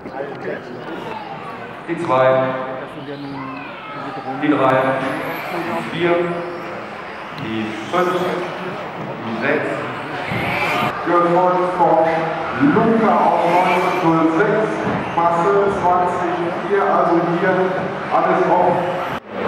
Die 2, die 3, die 4, die 5, die 6. Gefolgt von Luca auf 1906, Masse 20,4, also hier alles offen.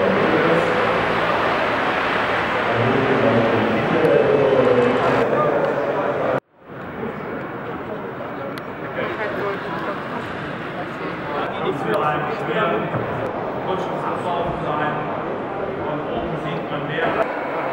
Für einen schweren Rutschenabbau sein und oben sieht man mehr.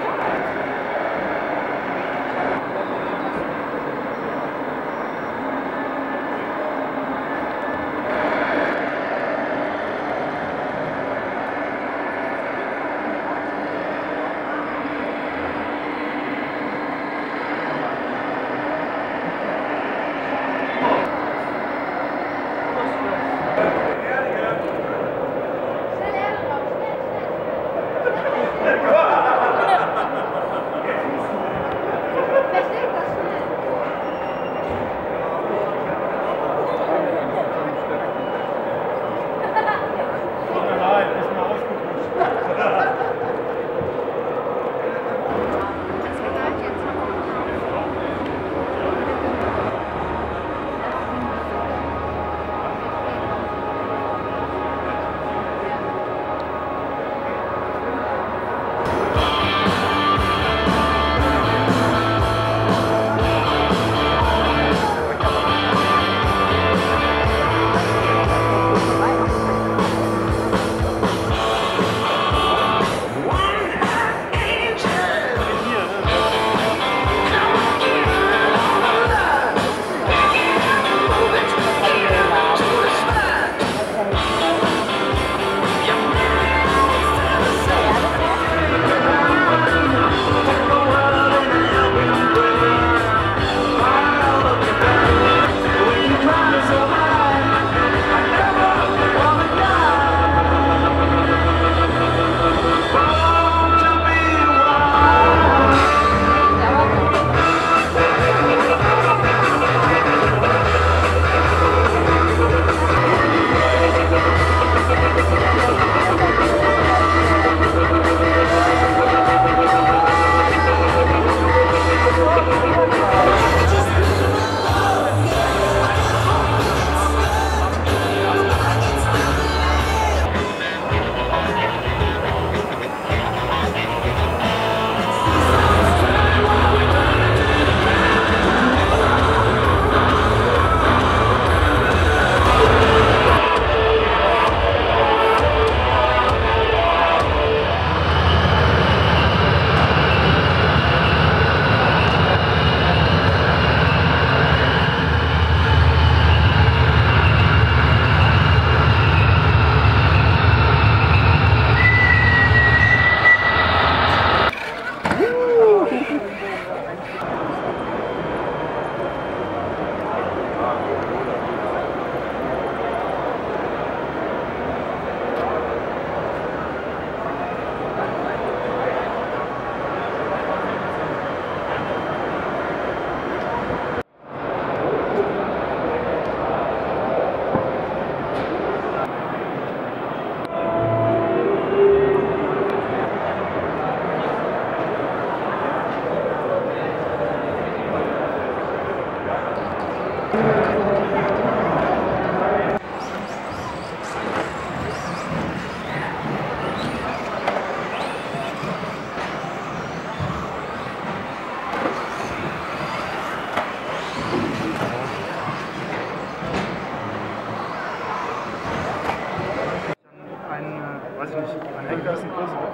Weiß ich nicht, ein Henker ist ein großes Wort.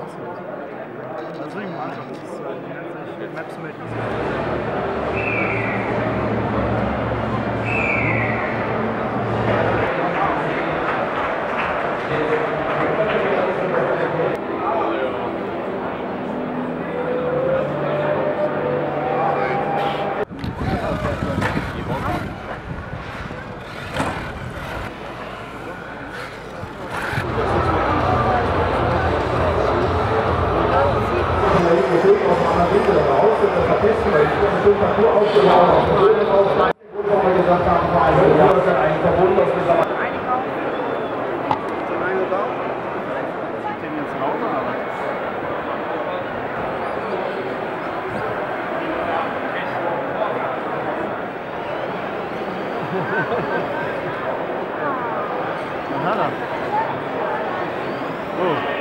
Also ich mal anschauen, das ist, die nennt sich Maps Made Easy. Gesagt haben, vor einem Jahr ist ein Verbund, das Hanna. Oh.